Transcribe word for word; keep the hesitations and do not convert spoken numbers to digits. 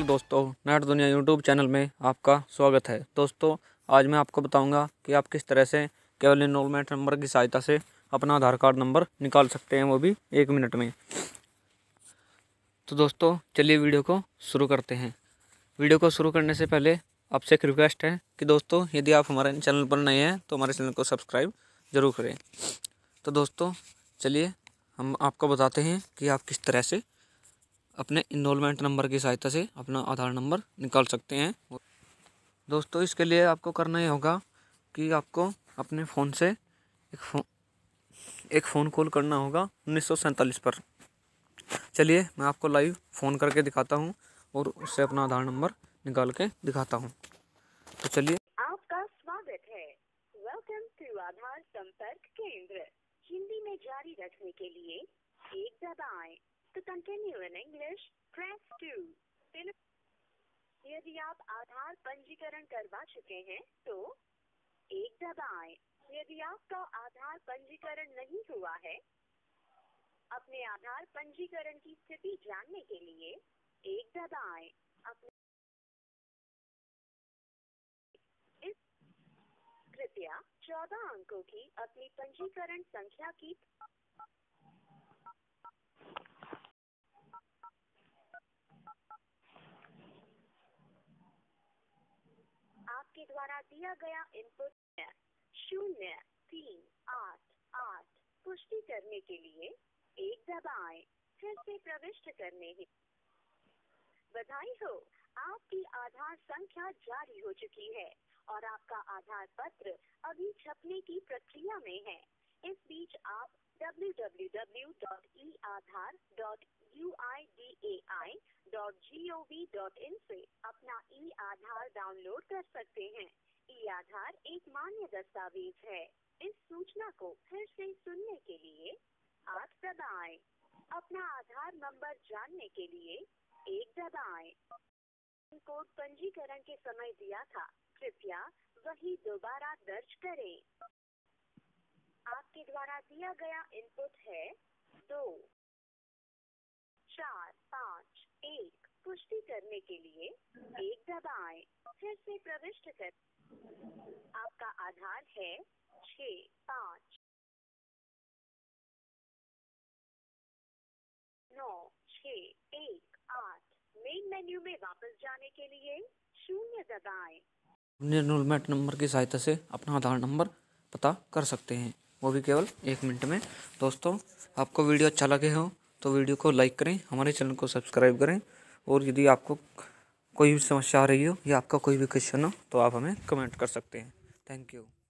दोस्तों, नेट दुनिया YouTube channel में आपका स्वागत है। दोस्तों, आज मैं आपको बताऊंगा कि आप किस तरह से केवल इनरोलमेंट नंबर की सहायता से अपना आधार कार्ड नंबर निकाल सकते हैं, वो भी एक मिनट में। तो दोस्तों, चलिए वीडियो को शुरू करते हैं। वीडियो को शुरू करने से पहले आपसे एक रिक्वेस्ट है कि दोस्तों, यदि आप हमारे चैनल पर नए हैं तो हमारे चैनल को सब्सक्राइब जरूर करें। तो दोस्तों, चलिए हम आपको बताते हैं कि आप किस तरह से अपने इनरोलमेंट नंबर की सहायता से अपना आधार नंबर निकाल सकते हैं। दोस्तों, इसके लिए आपको करना ये होगा कि आपको अपने फ़ोन से एक फ़ोन एक फ़ोन कॉल करना होगा उन्नीस सौ सैंतालीस पर। चलिए मैं आपको लाइव फ़ोन करके दिखाता हूँ और उससे अपना आधार नंबर निकाल के दिखाता हूँ। तो चलिए। आपका स्वागत है। वेलकम टू आधार संपर्क केंद्र। हिंदी में जारी रखने के लिए एक दबाएं। To continue in English, press two. यदि आप आधार पंजीकरण करवा चुके हैं तो एक दबाएं। यदि आपका आधार पंजीकरण नहीं हुआ है, अपने आधार पंजीकरण की स्थिति जानने के लिए एक दबाएं। अपने इस कृपया चौदह अंकों की अपनी पंजीकरण संख्या की आपके द्वारा दिया गया इनपुट है शून्य तीन आठ आठ। पुष्टि करने के लिए एक दबाएं। फिर से प्रविष्ट करने ही बधाई हो, आपकी आधार संख्या जारी हो चुकी है और आपका आधार पत्र अभी छपने की प्रक्रिया में है। इस बीच आप W W W dot E Aadhaar dot U I D A I dot G O V dot in से अपना ई आधार डाउनलोड कर सकते हैं। ई आधार एक मान्य दस्तावेज है। इस सूचना को फिर से सुनने के लिए आठ दबाएं। अपना आधार नंबर जानने के लिए एक दबाएं। कोड पंजीकरण के समय दिया था, कृपया वही दोबारा दर्ज करें। आपके द्वारा दिया गया इनपुट है दो चार पाँच एक। पुष्टि करने के लिए एक दबाएं। फिर से प्रविष्ट कर। आपका आधार है छः पाँच नौ छः एक आठ। मेन मेन्यू में वापस जाने के लिए शून्य दबाएं। इनरोलमेंट नंबर की सहायता से अपना आधार नंबर पता कर सकते हैं, वो भी केवल एक मिनट में। दोस्तों, आपको वीडियो अच्छा लगे हो तो वीडियो को लाइक करें, हमारे चैनल को सब्सक्राइब करें और यदि आपको कोई भी समस्या आ रही हो या आपका कोई भी क्वेश्चन हो तो आप हमें कमेंट कर सकते हैं। Thank you.